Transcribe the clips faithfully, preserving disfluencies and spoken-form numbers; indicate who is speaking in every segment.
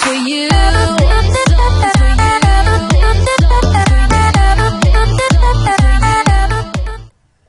Speaker 1: for you. This song's for you. This song's for you.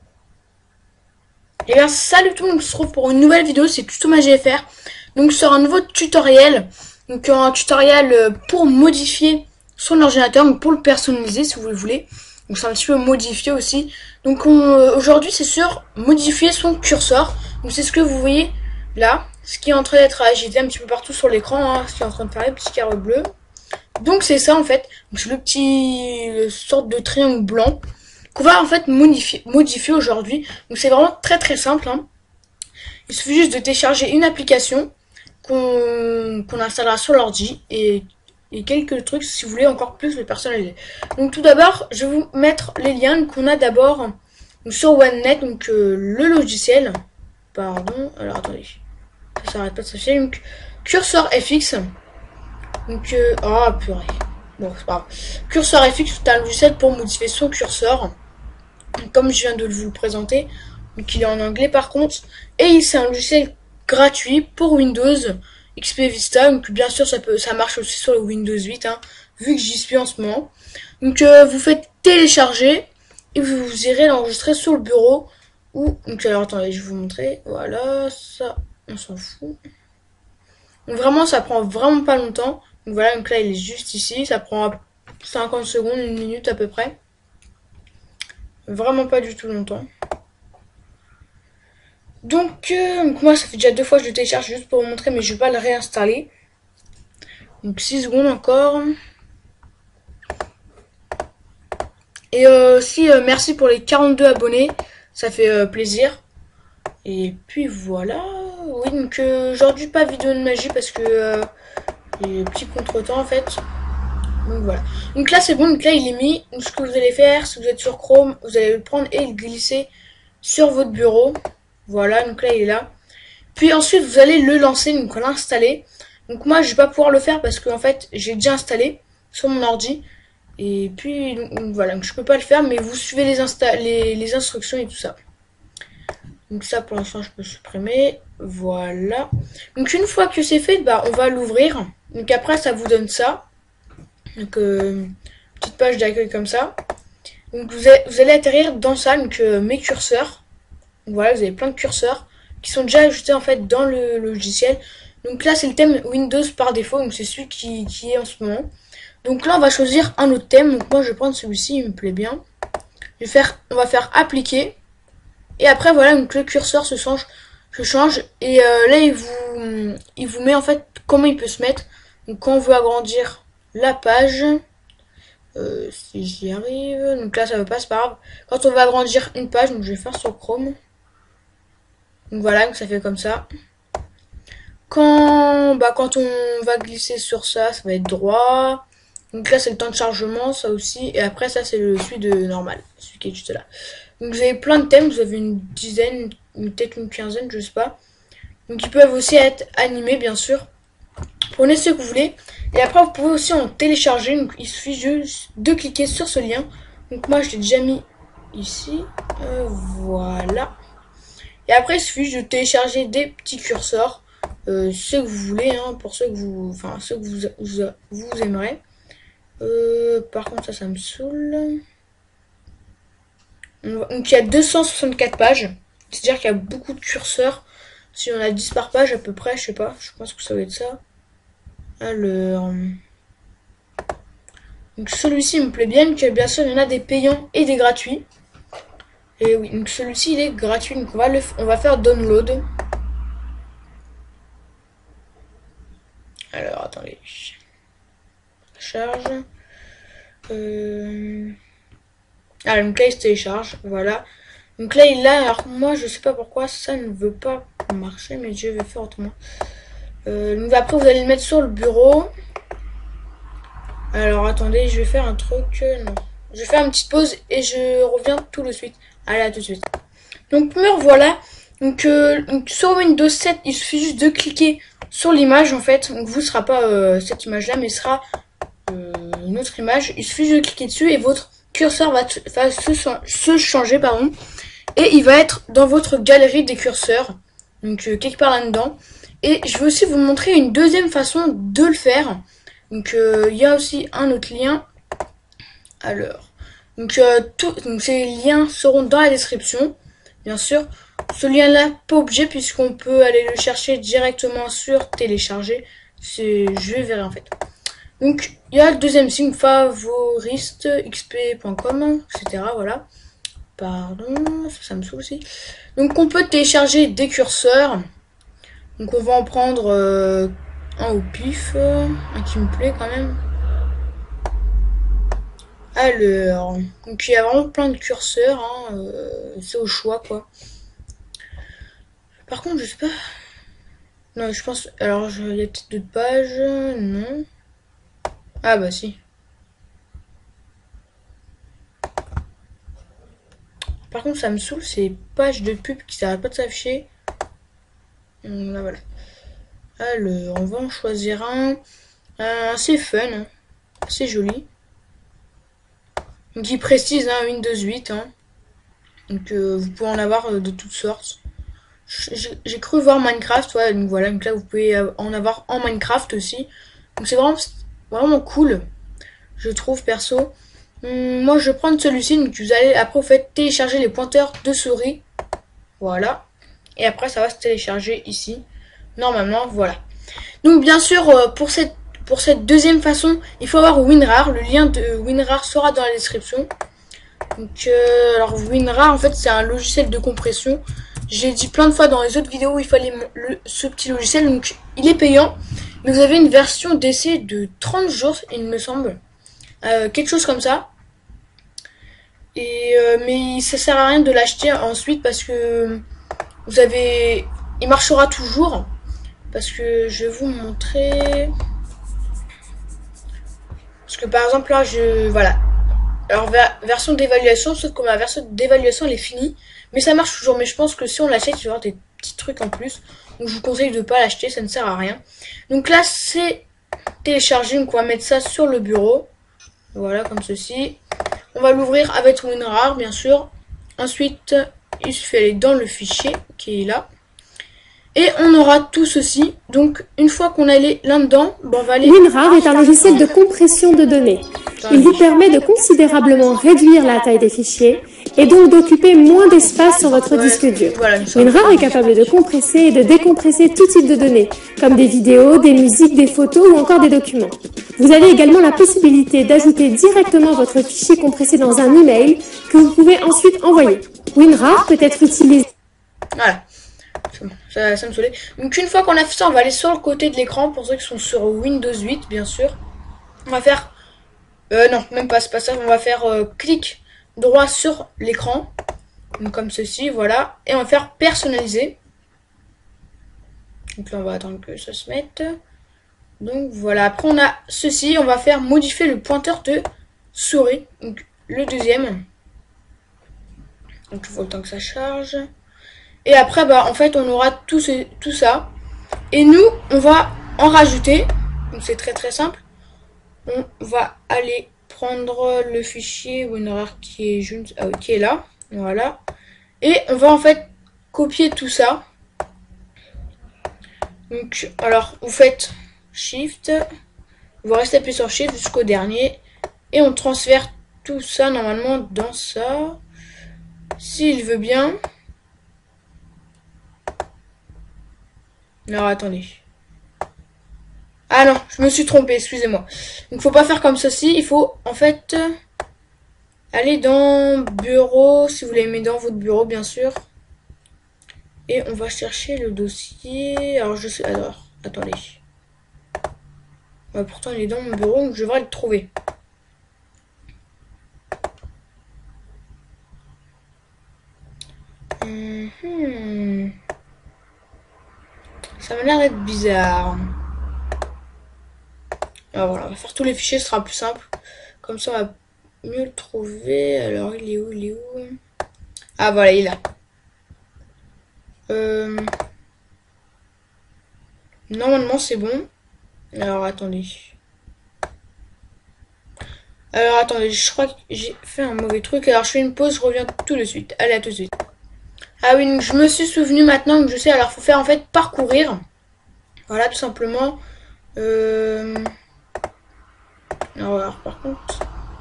Speaker 2: Et bien salut tout le monde, on se retrouve pour une nouvelle vidéo, c'est Tuto Ma G F R. Donc sur un nouveau tutoriel, donc un tutoriel pour modifier son ordinateur, donc pour le personnaliser si vous le voulez. Donc c'est un petit peu modifié aussi. Donc aujourd'hui c'est sur modifier son curseur. Donc c'est ce que vous voyez là, ce qui est en train d'être agité un petit peu partout sur l'écran, hein, ce qui est en train de faire les petits carrés bleus. Donc c'est ça en fait, c'est le petit le sorte de triangle blanc qu'on va en fait modifier, modifier aujourd'hui. Donc c'est vraiment très très simple, hein. Il suffit juste de télécharger une application qu'on qu'on installera sur l'ordi et, et quelques trucs si vous voulez encore plus le personnaliser. Donc tout d'abord, je vais vous mettre les liens qu'on a d'abord sur OneNet, donc euh, le logiciel. Pardon, alors attendez, ça s'arrête pas de s'afficher. Donc Cursor F X. Donc euh, oh purée. Bon, c'est pas grave. Cursor F X, c'est un logiciel pour modifier son curseur. Comme je viens de vous le présenter. Donc il est en anglais par contre. Et c'est un logiciel gratuit pour Windows X P Vista. Donc bien sûr ça peut ça marche aussi sur le Windows huit, hein, vu que j'y suis en ce moment. Donc euh, vous faites télécharger et vous, vous irez l'enregistrer sur le bureau. Ou donc alors attendez, je vais vous montrer. Voilà, ça on s'en fout. Donc vraiment ça prend vraiment pas longtemps. Donc voilà, donc là il est juste ici, ça prend cinquante secondes, une minute à peu près. Vraiment pas du tout longtemps. Donc, euh, donc moi ça fait déjà deux fois que je le télécharge juste pour vous montrer, mais je vais pas le réinstaller. Donc six secondes encore. Et euh, si euh, merci pour les quarante-deux abonnés, ça fait euh, plaisir. Et puis voilà. Oui, donc euh, aujourd'hui pas vidéo de magie parce que euh, il y a des petits contretemps en fait. Donc voilà. Donc là c'est bon, donc là il est mis. Donc ce que vous allez faire, si vous êtes sur Chrome, vous allez le prendre et le glisser sur votre bureau. Voilà, donc là il est là. Puis ensuite vous allez le lancer, donc l'installer. Donc moi je vais pas pouvoir le faire parce que en fait j'ai déjà installé sur mon ordi. Et puis donc, donc, voilà, donc je peux pas le faire, mais vous suivez les, insta les, les instructions et tout ça. Donc ça pour l'instant je peux supprimer. Voilà. Donc une fois que c'est fait, bah on va l'ouvrir. Donc après ça vous donne ça. Donc euh, petite page d'accueil comme ça. Donc vous allez, vous allez atterrir dans ça, donc euh, mes curseurs. Donc, voilà, vous avez plein de curseurs qui sont déjà ajoutés en fait dans le, le logiciel. Donc là c'est le thème Windows par défaut, donc c'est celui qui, qui est en ce moment. Donc là on va choisir un autre thème. Donc moi je vais prendre celui-ci, il me plaît bien. Je vais faire, on va faire appliquer. Et après voilà, donc le curseur se change, se change et euh, là il vous, il vous met en fait comment il peut se mettre. Donc quand on veut agrandir la page, euh, si j'y arrive, donc là ça veut pas, c'est pas grave. Quand on va agrandir une page, donc je vais faire sur Chrome. Donc voilà, donc ça fait comme ça. Quand, bah, quand on va glisser sur ça, ça va être droit. Donc là c'est le temps de chargement, ça aussi. Et après ça c'est le celui de normal, celui qui est juste là. Donc vous avez plein de thèmes, vous avez une dizaine, peut-être une quinzaine, je sais pas. Donc ils peuvent aussi être animés bien sûr. Prenez ce que vous voulez. Et après vous pouvez aussi en télécharger. Donc il suffit juste de cliquer sur ce lien. Donc moi je l'ai déjà mis ici. Euh, voilà. Et après il suffit juste de télécharger des petits curseurs. Euh, ce que vous voulez, hein, pour ceux que vous. Enfin ceux que vous, vous, vous aimerez. Euh, par contre ça ça me saoule. Donc il y a deux cent soixante-quatre pages. C'est-à-dire qu'il y a beaucoup de curseurs. Si on a dix par page à peu près, je sais pas. Je pense que ça va être ça. Alors. Donc celui-ci me plaît bien. Donc bien sûr il y en a des payants et des gratuits. Et oui, donc celui-ci il est gratuit. Donc on va, le, on va faire download. Alors attendez. Charge. Euh... Ah donc là il se télécharge. Voilà. Donc là il a. Alors moi je sais pas pourquoi ça ne veut pas marcher, mais je vais faire autrement. Euh, donc après vous allez le mettre sur le bureau. Alors attendez, je vais faire un truc. Non. Je vais faire une petite pause et je reviens tout de suite. Allez, à tout de suite. Donc me revoilà. Donc, euh, donc sur Windows sept, il suffit juste de cliquer sur l'image en fait. Donc vous ne sera pas euh, cette image là, mais ce sera euh, une autre image. Il suffit juste de cliquer dessus et votre curseur va, va se, se changer, pardon. Et il va être dans votre galerie des curseurs. Donc euh, quelque part là-dedans. Et je vais aussi vous montrer une deuxième façon de le faire. Donc euh, il y a aussi un autre lien. Alors, donc, euh, tout, donc ces liens seront dans la description, bien sûr. Ce lien-là, pas obligé puisqu'on peut aller le chercher directement sur télécharger. C'est, je verrai en fait. Donc il y a le deuxième signe, favoriste, xp point com, et cetera. Voilà. Pardon, ça, ça me saoule aussi. Donc on peut télécharger des curseurs. Donc on va en prendre euh, un au pif, euh, un qui me plaît quand même. Alors, donc il y a vraiment plein de curseurs, hein, euh, c'est au choix quoi. Par contre je sais pas. Non je pense. Alors je... il y a peut-être d'autres pages. Non. Ah bah si. Par contre ça me saoule ces pages de pub qui s'arrêtent pas de s'afficher. Là voilà. Alors on va en choisir un. un assez fun, hein. Assez joli. Donc il précise hein, Windows huit. Hein. Donc euh, vous pouvez en avoir euh, de toutes sortes. J'ai cru voir Minecraft, ouais, donc voilà, donc là vous pouvez en avoir en Minecraft aussi. Donc c'est vraiment, vraiment cool, je trouve perso. Hum, moi je vais prendre celui-ci, donc vous allez, après vous faites télécharger les pointeurs de souris. Voilà. Et après ça va se télécharger ici. Normalement, voilà. Donc bien sûr, euh, pour cette pour cette deuxième façon, il faut avoir WinRAR. Le lien de WinRAR sera dans la description. Donc euh, alors WinRAR en fait c'est un logiciel de compression. J'ai dit plein de fois dans les autres vidéos où il fallait le, ce petit logiciel, donc il est payant. Mais vous avez une version d'essai de trente jours, il me semble. Euh, quelque chose comme ça. Et euh, mais ça sert à rien de l'acheter ensuite parce que vous avez... Il marchera toujours. Parce que je vais vous montrer... Parce que par exemple là, je... Voilà. Alors ver version d'évaluation, sauf que ma version d'évaluation elle est finie. Mais ça marche toujours, mais je pense que si on l'achète, il va y avoir des petits trucs en plus. Donc je vous conseille de ne pas l'acheter, ça ne sert à rien. Donc là, c'est téléchargé, donc on va mettre ça sur le bureau. Voilà, comme ceci. On va l'ouvrir avec WinRAR, bien sûr. Ensuite, il suffit d'aller dans le fichier qui est là. Et on aura tout ceci. Donc une fois qu'on est allé là-dedans, bon, on va aller...
Speaker 3: WinRAR est un logiciel de compression de données. Il vous permet de considérablement réduire la taille des fichiers et donc d'occuper moins d'espace sur votre disque dur. WinRAR est capable de compresser et de décompresser tout type de données, comme des vidéos, des musiques, des photos ou encore des documents. Vous avez également la possibilité d'ajouter directement votre fichier compressé dans un email que vous pouvez ensuite envoyer. WinRAR peut être utilisé...
Speaker 2: Voilà. Ça, ça me saoulait. Donc une fois qu'on a fait ça, on va aller sur le côté de l'écran pour ceux qui sont sur Windows huit, bien sûr. On va faire... Euh, non, même pas, c'est pas ça. On va faire euh, clic droit sur l'écran. Comme ceci, voilà. Et on va faire personnaliser. Donc là, on va attendre que ça se mette. Donc voilà. Après, on a ceci. On va faire modifier le pointeur de souris. Donc le deuxième. Donc il faut le temps que ça charge. Et après, bah, en fait, on aura tout, ce, tout ça. Et nous, on va en rajouter. Donc c'est très très simple. On va aller prendre le fichier WinRAR qui est juste, ah, qui est là, voilà, et on va en fait copier tout ça. Donc, alors vous faites Shift, vous restez appuyé sur Shift jusqu'au dernier, et on transfère tout ça normalement dans ça, s'il veut bien. Alors attendez. Ah non, je me suis trompé, excusez-moi. Donc faut pas faire comme ceci, il faut en fait aller dans bureau, si vous voulez mettre dans votre bureau bien sûr. Et on va chercher le dossier. Alors je sais, alors attendez. Ouais, pourtant il est dans mon bureau, donc je devrais le trouver. Mmh. Ça m'a l'air d'être bizarre. Alors voilà, on va faire tous les fichiers, ce sera plus simple. Comme ça, on va mieux le trouver. Alors, il est où, il est où? Ah, voilà, il est là. Euh... Normalement, c'est bon. Alors, attendez. Alors, attendez, je crois que j'ai fait un mauvais truc. Alors, je fais une pause, je reviens tout de suite. Allez, à tout de suite. Ah oui, donc je me suis souvenu maintenant que je sais. Alors, faut faire en fait parcourir. Voilà, tout simplement. Euh... Alors, alors, par contre...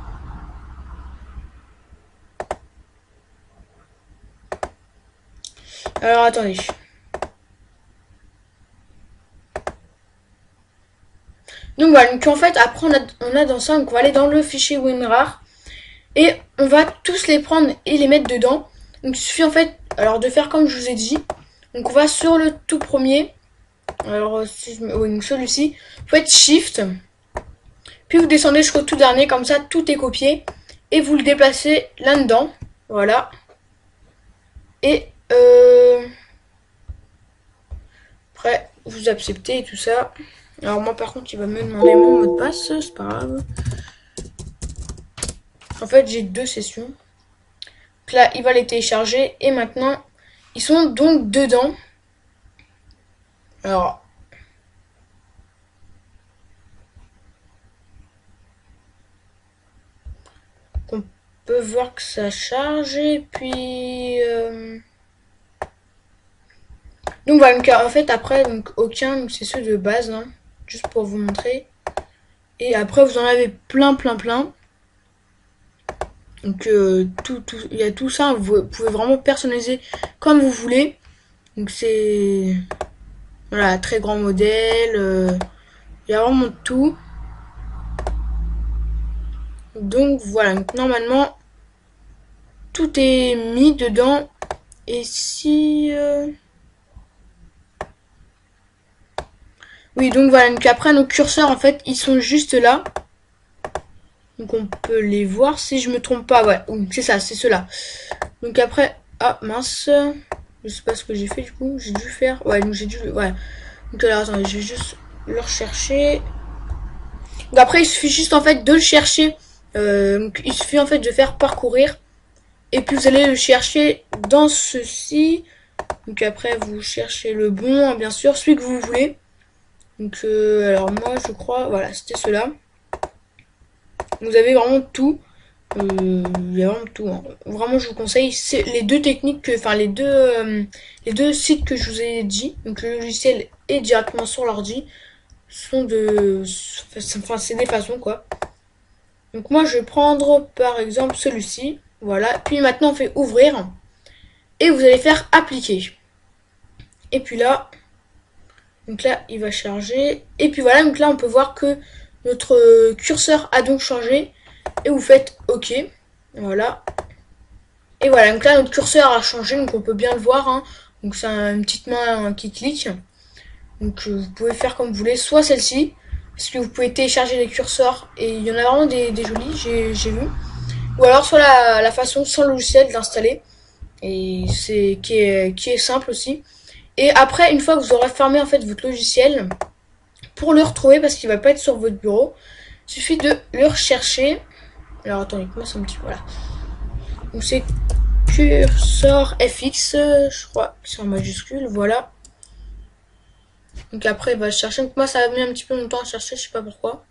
Speaker 2: Alors, attendez. Donc voilà, donc en fait, après on a, on a dans ça, donc on va aller dans le fichier WinRAR. Et on va tous les prendre et les mettre dedans. Donc il suffit en fait, alors de faire comme je vous ai dit. Donc on va sur le tout premier. Alors si je mets, oui, donc celui-ci. Vous faites Shift. Puis vous descendez jusqu'au tout dernier, comme ça tout est copié. Et vous le déplacez là-dedans. Voilà. Et euh... après, vous acceptez et tout ça. Alors moi par contre, il va me demander mon mot de passe, c'est pas grave. En fait, j'ai deux sessions. Donc là, il va les télécharger. Et maintenant, ils sont donc dedans. Alors... on peut voir que ça charge. Et puis... Euh... donc voilà, donc, en fait, après, donc aucun, c'est ceux de base. Hein, juste pour vous montrer. Et après, vous en avez plein, plein, plein. Donc euh, tout, tout, il y a tout ça, vous pouvez vraiment personnaliser comme vous voulez. Donc c'est voilà, très grand modèle, euh, il y a vraiment tout. Donc voilà, donc normalement tout est mis dedans. Et si euh... oui, donc voilà, donc après nos curseurs en fait ils sont juste là. Donc on peut les voir si je me trompe pas. Ouais, c'est ça, c'est cela. Donc après, ah mince, je sais pas ce que j'ai fait du coup. J'ai dû faire. Ouais, donc j'ai dû. Ouais. Donc alors attendez, je vais juste le rechercher. Donc après, il suffit juste en fait de le chercher. Euh, donc il suffit en fait de faire parcourir. Et puis vous allez le chercher dans ceci. Donc après, vous cherchez le bon, hein, bien sûr, celui que vous voulez. Donc euh, alors moi, je crois, voilà, c'était cela. Vous avez vraiment tout. Euh, il y a vraiment tout. Hein. Vraiment, je vous conseille. C'est les deux techniques, que, enfin les deux, euh, les deux sites que je vous ai dit. Donc le logiciel est directement sur l'ordi. Sont de, enfin c'est des façons quoi. Donc moi, je vais prendre par exemple celui-ci. Voilà. Puis maintenant, on fait ouvrir et vous allez faire appliquer. Et puis là, donc là, il va charger. Et puis voilà. Donc là, on peut voir que notre curseur a donc changé et vous faites OK. Voilà. Et voilà, donc là notre curseur a changé, donc on peut bien le voir. Hein. Donc c'est une petite main qui clique. Donc euh, vous pouvez faire comme vous voulez, soit celle-ci, parce que vous pouvez télécharger les curseurs et il y en a vraiment des, des jolis, j'ai vu. Ou alors soit la, la façon sans logiciel d'installer. Et c'est qui est, qui est simple aussi. Et après, une fois que vous aurez fermé en fait votre logiciel, pour le retrouver, parce qu'il va pas être sur votre bureau, il suffit de le rechercher. Alors attendez, comment c'est un petit peu, voilà. Donc c'est curseur F X, je crois, c'est en majuscule, voilà. Donc après il va chercher. Donc moi ça a mis un petit peu longtemps à chercher, je sais pas pourquoi.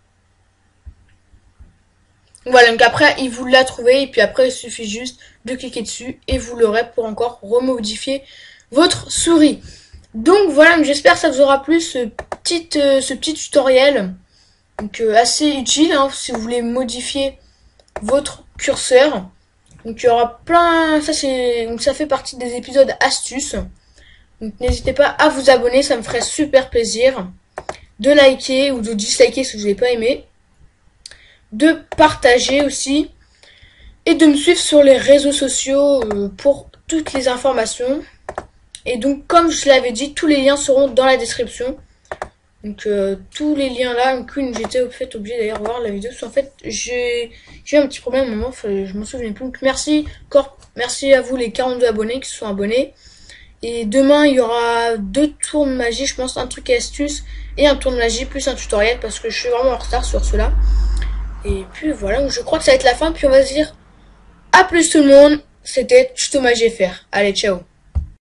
Speaker 2: Voilà, donc après il vous l'a trouvé et puis après il suffit juste de cliquer dessus et vous l'aurez pour encore remodifier votre souris. Donc voilà, j'espère que ça vous aura plu ce petit, euh, ce petit tutoriel. Donc euh, assez utile hein, si vous voulez modifier votre curseur. Donc il y aura plein, ça c'est, donc ça fait partie des épisodes astuces. Donc n'hésitez pas à vous abonner, ça me ferait super plaisir. De liker ou de disliker si vous n'avez pas aimé. De partager aussi. Et de me suivre sur les réseaux sociaux euh, pour toutes les informations. Et donc comme je l'avais dit, tous les liens seront dans la description. Donc euh, tous les liens là, donc une j'étais au fait obligé d'ailleurs voir la vidéo, parce qu'en fait j'ai eu un petit problème à un moment, je m'en souviens plus. Donc merci encore, merci à vous les quarante-deux abonnés qui se sont abonnés. Et demain il y aura deux tours de magie, je pense, un truc et astuce et un tour de magie plus un tutoriel parce que je suis vraiment en retard sur cela. Et puis voilà, donc je crois que ça va être la fin, puis on va se dire à plus tout le monde. C'était Tuto Magie F R. Allez, ciao.